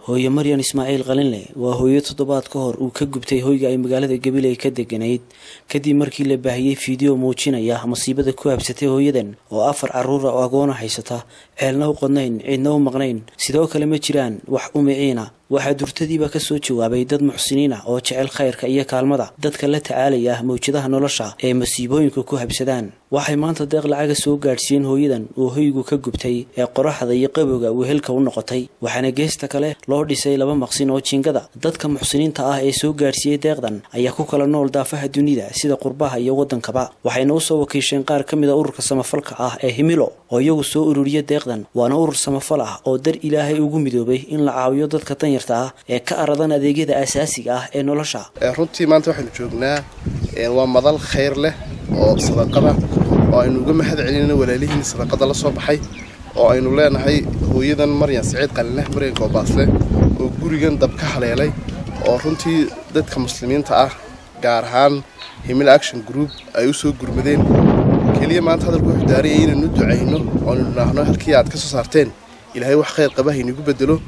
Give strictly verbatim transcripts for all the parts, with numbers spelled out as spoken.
hooyo Maryan Ismaaciil Qalinle waa hooyo toddobaad ka hor uu ka gubtay hoyga ay magaalada Gabiley ka deganayd kadib markii la baahiyay fiideo muujinaya masiibada ku habsatay hooyadan oo afar caruur oo agoon haysata ceelna u qodnayn cidna u maqnayn sidoo kale ma jiraan wax u miciina waxa durtadiiba ka soo jawaabay dad muxsiniin ah oo jecel khayrka iyo kaalmada dadka la tacaalaya mawjadaha nolosha ee masiibooyinka ku habsadaan waxay maanta deeq lacag soo gaarsiin hooyadan oo hoygu ka gubtay ee qoraxda iyo qabowga uu helka u noqotay waxaana geesta kale loo dhisay laba maqsin oo jingada dadka muxsiniinta ah ee soo gaarsiiyay deeqdan ayaa ku kala nool daafaha dunida sida qurbaha iyo wadankaba waxayna u soo wakiisheen qaar kamid ah ururka samafalka ah ee Himilo oo iyagu soo ururiya deeqdan waana urur samafal ah oo dar Ilaahay ugu midoobay in la caawiyo dadka tan yarta ee ka aradan adeegyada asaasiga ah ee nolosha runtii maanta waxaan joognaa waa madal khayr leh oo sadaqada oo aynu uga mahad celinayno walaalihiin sadaqada la soo baxay oo aynu leenahay hooyadan Maryan Saciid Qalinle Maryan Goobaasle oo gurigan dab ka haleelay oo runtii dadka muslimiinta ah gaar ahaan Himilo Action Group ay u soo gurmadeen kaliya maanta hadalku wuxuu daarayay inaynu ducayno oo aynu nahno halkii aad ka soo saarteen Ilaahay wax khayr qaba inagu bedelo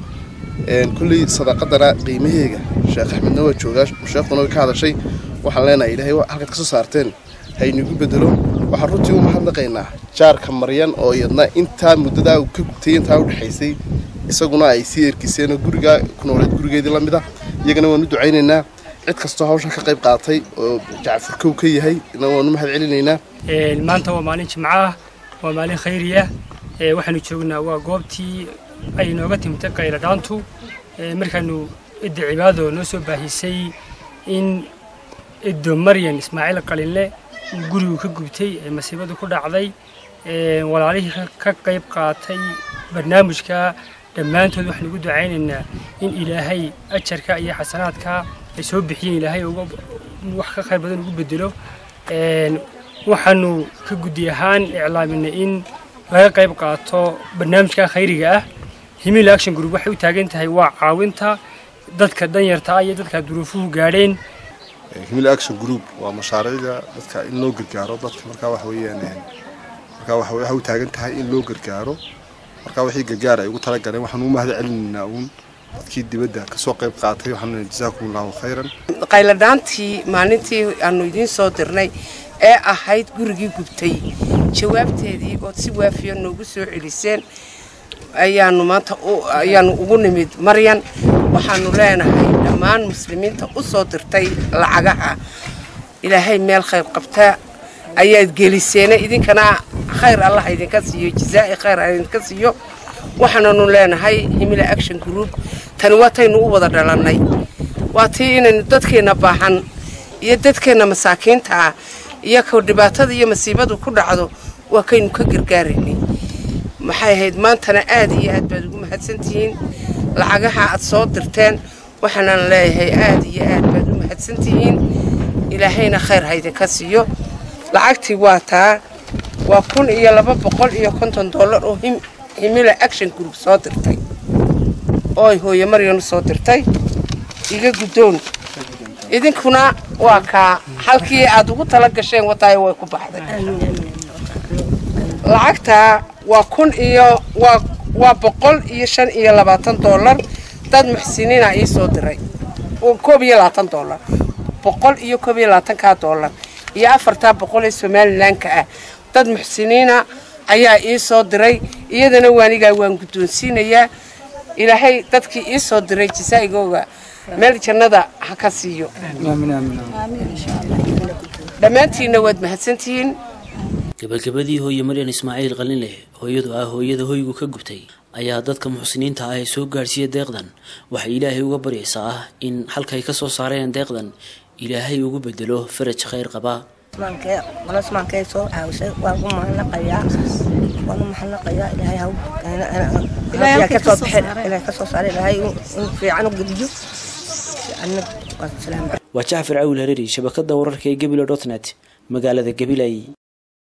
كل صداقتنا قيمهيجا شيخ أحمد نوى جوجاش شيخ نوى كهذا شيء وحلينا إلهي حاجة كسر سارتين هاي نجيب بدلهم وحرتي يوم حد لقينا شار كمريان أو يدنا أنت مدة وكبتين تاود حيسي يسقونا يصير كيسينا جورجا كنا ولد جورجا دي لمدة يجنا وندو عيننا عد كستوها وش كقيب قاطي وجعفر كوكي هاي نوى نمهد علينا المانتا ومالينش معاه ومالين خيرية وحنا نشوفنا وجوبتي ay nooga timtay qayladhaantu markaanu idda cibaado noo soo baahisay in iddo Maryan Ismaaciil Qalinle gurigu ka gubtay ee masiibadu ku dhacday walaalihii ka qayb qaatay barnaamijka dhammaantood waxaan ugu ducaynaynaa in Ilaahay ajarka iyo xasanaadka ay soo bixiyeen Ilaahay uga wax ka qayb badan ugu bedelo waxaanu ka gudi ahaan iclaaminay in laga qayb qaato barnaamijka khayriga ah Himilo Action Group waxay u taagan tahay waa caawinta dadka danyarta iyo dadka duruufuhu gaareen Himilo Action Group waa mashaariicda dadka in loo gargaaro dadka marka wax weeyaan marka wax way u taagan tahay in loo gargaaro marka wixii gargaar ay ugu tala galeen waxaan u mahad celinaa uun dadkii dibadda ka soo qayb qaatay waxaan jazaakumullahu khayran qayladhaantii maalintii aanu idin soo dirnay ee ahayd gurigii gubtay jawaabteedii oo si waafiyo noogu soo celiseen ayaanu maanta ayaanu ugu nimid Maryan waxaanu leenahay dhammaan muslimiinta u soo dirtay lacagaha Ilaahay meel khayr qabta ayaad geliseen idinkana khayr Allah idinka siiyo jazaa khayr idinka siiyo waxaanu leenahay Himilo Action Group tan waataynu u wada dhalanay waatii in dadkeena baahan iyo dadkeena masaakiinta iyo ka dhibaatada iyo masiibadu ku dhacdo waa kaynu ka gargaarinay maxay ahayd maantana aad iyo aad baad ugu mahadsantihiin lacagaha aad soo dirteen waxaan leeyahay aad iyo aad baad u mahadsantihiin Ilaahayna khayr ha idinka siiyo lacagtii waa taa waa kun iyo laba boqol iyo konton dollar oo Himilo Action Group soo dirtay oo hooyo Maryan soo dirtay iga gudoon idinkuna waa ka halkii aad ugu tala gasheen wataay way ku baxday lacagta waa kun iyo waa waa boqol iyo shan iyo labaatan dollar dad muxsiniin ah soo diray oo koob iyo labaatan dollar boqol iyo koob iyo labaatan ka dollar iyo afarta boqol ee Somaliland ah dad muxsiniin ah ayaa ii soo diray iyadana waaniga waan gudoonsiinayaa Ilaahay dadkii ii soo diray jisaayigooga meel jannada ha ka siiyo aamin aamin aamin insha Allah dhamaantiina waad mahadsantihiin gabagabadii hooyo Maryan Ismaaciil Qalinle hooyadu ah hooyada hoygu ka gubtay ayaa dadka muxsiniinta ah ee soo gaarsiiyay deeqdan waxa Ilaahay uga baryaysaa in halkay ka soo saareen deeqdan Ilaahay ugu bedelo faraj khayr qaba maanka wala smaanka soo caawsay waa ugu mahadnaqaya wala mahadnaqaya Ilaahay ha Ilaahay ka soo bixin Ilaahay ka soo saaray Ilaahay in fiican u gudbiyo anna wa salaam waa Jaafar Awil Hareeri shabakada wararka ee Gabiley dot net magaalada Gabiley.